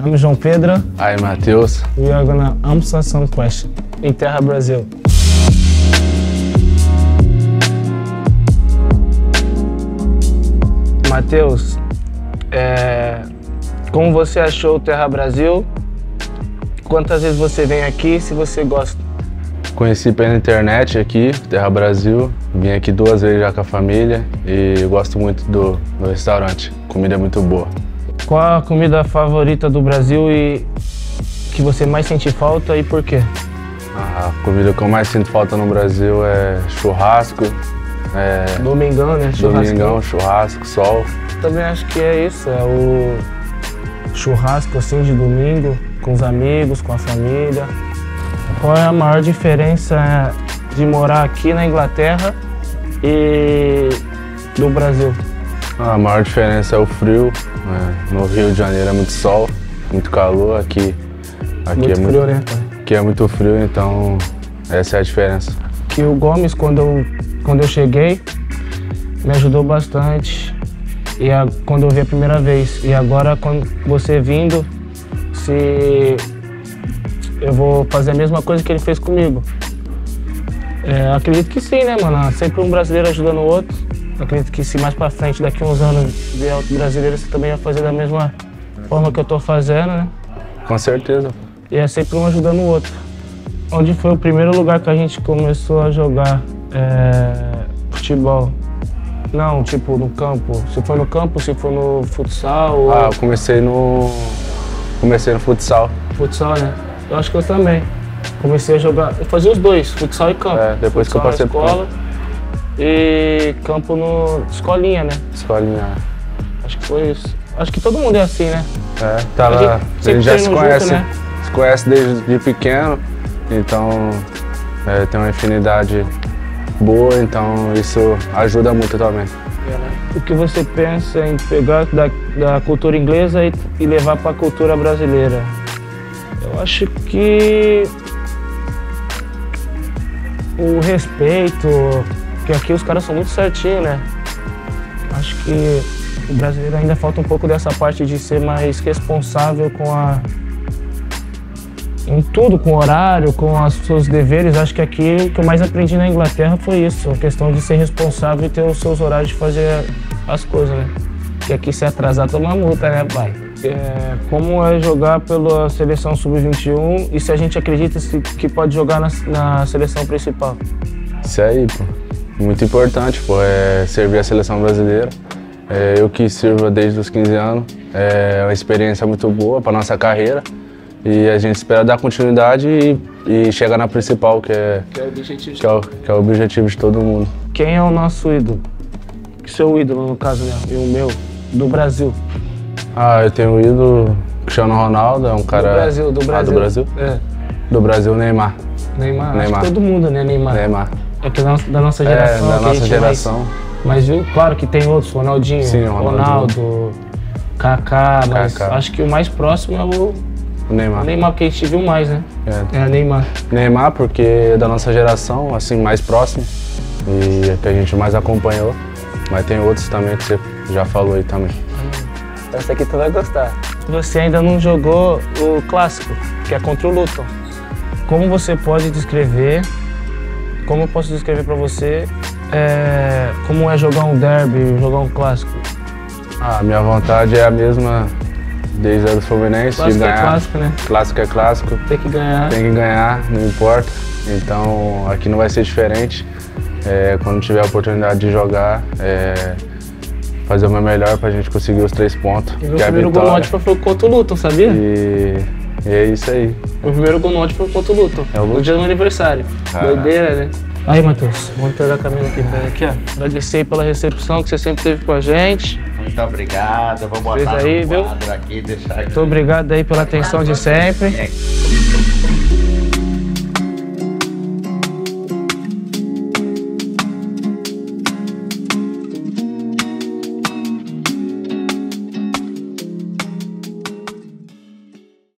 I'm João Pedro. I'm Matheus. We are gonna answer some questions in Terra Brasil. Matheus, como você achou o Terra Brasil? Quantas vezes você vem aqui, se você gosta? Conheci pela internet aqui, Terra Brasil. Vim aqui 2 vezes já com a família e eu gosto muito do restaurante. A comida é muito boa. Qual a comida favorita do Brasil e que você mais sente falta e por quê? A comida que eu mais sinto falta no Brasil é churrasco. Domingão, né? Domingão, churrasco, sol. Também acho que é isso, é o churrasco assim de domingo, com os amigos, com a família. Qual é a maior diferença de morar aqui na Inglaterra e do Brasil? A maior diferença é o frio. No Rio de Janeiro é muito sol, muito calor. Aqui muito frio, né? Aqui é muito frio, então essa é a diferença. Que o Gomes, quando eu cheguei, me ajudou bastante. E quando eu vi a primeira vez. E agora, quando você vindo, se eu vou fazer a mesma coisa que ele fez comigo. Acredito que sim, né, mano? Sempre um brasileiro ajudando o outro. Acredito que se mais pra frente, daqui a uns anos, vier outro brasileiro, você também vai fazer da mesma forma que eu tô fazendo, né? Com certeza. E é sempre um ajudando o outro. Onde foi o primeiro lugar que a gente começou a jogar futebol? Não, tipo, no campo. Se foi no campo, se foi no futsal? Eu comecei no futsal. Futsal, né? Eu acho que eu também. Comecei a jogar, eu fazia os dois, futsal e campo. Depois futsal que eu passei na escola e campo no escolinha, né? Escolinha. Acho que foi isso. Acho que todo mundo é assim, né? Tá lá. A gente já se conhece, junto, né? Se conhece desde pequeno, então tem uma afinidade boa, então isso ajuda muito também. O que você pensa em pegar da cultura inglesa e levar para a cultura brasileira? Eu acho que o respeito, que aqui os caras são muito certinhos, né? Acho que o brasileiro ainda falta um pouco dessa parte de ser mais responsável em tudo, com o horário, com os seus deveres. Acho que aqui o que eu mais aprendi na Inglaterra foi isso, a questão de ser responsável e ter os seus horários de fazer as coisas, né? Porque aqui se atrasar toma multa, né, pai? Como é jogar pela seleção sub-21 e se a gente acredita que pode jogar na seleção principal? Isso aí, pô. Muito importante, pô, servir a seleção brasileira. Eu que sirvo desde os 15 anos, é uma experiência muito boa para nossa carreira e a gente espera dar continuidade e chegar na principal, que é o objetivo de todo mundo. Quem é o nosso ídolo? Seu ídolo, no caso, né? E o meu, do Brasil? Eu tenho um ídolo, Cristiano Ronaldo, é um cara... Do Brasil? Do Brasil? Do Brasil, Neymar. Acho que todo mundo, né, Neymar? É que da nossa geração. Da nossa geração. Mas viu, claro que tem outros, Ronaldinho, sim, Ronaldo, Kaká, mas acho que o mais próximo é o Neymar. O Neymar, porque a gente viu mais, né? Neymar. Neymar, porque é da nossa geração, assim, mais próximo e que a gente mais acompanhou. Mas tem outros também que você já falou aí também. Essa aqui tu vai gostar. Você ainda não jogou o clássico, que é contra o Luton. Como você pode descrever, como eu posso descrever pra você, como é jogar um derby, jogar um clássico? Minha vontade é a mesma desde a do Fluminense, clássico de ganhar. É clássico, né? Clássico é clássico. Tem que ganhar. Tem que ganhar, não importa. Então aqui não vai ser diferente. Quando tiver a oportunidade de jogar, fazer o meu melhor pra gente conseguir os 3 pontos. E meu primeiro gol no Watford foi contra o Luton, sabia? E é isso aí. Meu primeiro gol no Watford foi contra o Luton. No dia do meu aniversário. Doideira, né? Aí, Matheus, vamos entregar a Camila aqui, ó. Agradecer aí pela recepção que você sempre teve com a gente. Muito obrigado, vou botar aí, no quadro aqui, deixar aqui. Muito obrigado aí pela atenção de sempre.